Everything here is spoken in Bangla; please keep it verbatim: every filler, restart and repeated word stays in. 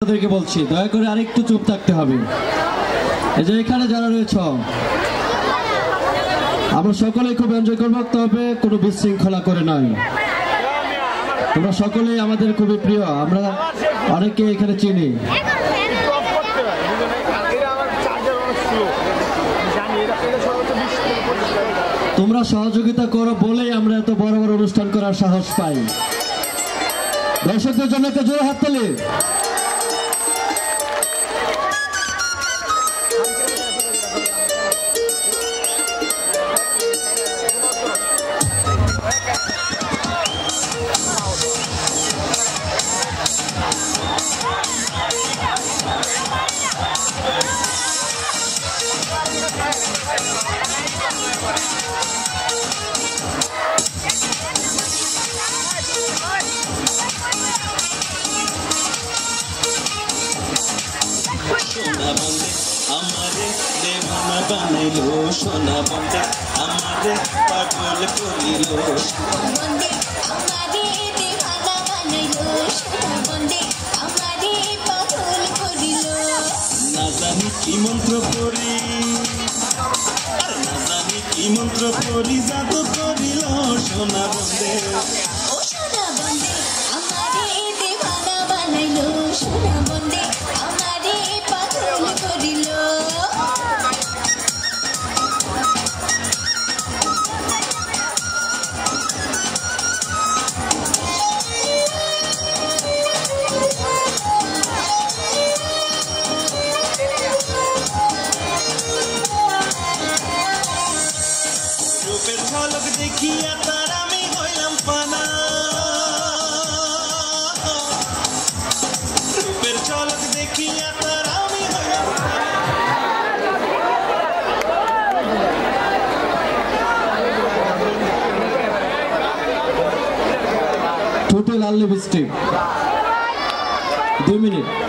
আপনাদেরকে বলছি, দয়া করে আরেকটু চুপ থাকতে হবে। এই যে এখানে যারা রয়েছ, আমরা সকলেই খুব এনজয় করবো, তবে কোনো বিশৃঙ্খলা করে নয়। তোমরা সকলেই আমাদের খুবই প্রিয়, আমরা অনেকে এখানে চিনি। তোমরা সহযোগিতা করো বলেই আমরা এত বড় বড় অনুষ্ঠান করার সাহস পাই। দর্শকদের জন্য একটা জোরে হাততালি। সোনা বন্দে আমারে দেওয়ানা বানাইলো, সোনা বন্দে আমারে পাগল করিল, বন্দে আমারে দেওয়ানা বানাইলো, সোনা বন্দে আমারে পাগল করিল। না জানি কি মন্ত্র পড়ি, আর না জানি কি মন্ত্র পড়ি জাদু করিল, সোনা বন্দে ও সোনা বন্দে আমারে দেওয়ানা বানাইলো, সোনা বন্দে আমারে পাগল করিল। রূপের ঝলক দেখিয়া তার আমি হইলাম পানা, রূপের ঝলক দেখিয়া তার আমি হইলাম ঠোঁটে লাল লিপস্টিক, দুই মিনিট।